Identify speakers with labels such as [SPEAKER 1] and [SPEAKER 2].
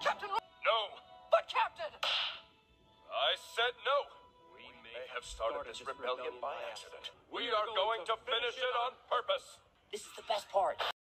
[SPEAKER 1] Captain...
[SPEAKER 2] No.
[SPEAKER 1] But, Captain...
[SPEAKER 2] I said no. We may have started this rebellion by accident. We are going to finish it on purpose.
[SPEAKER 1] This is the best part.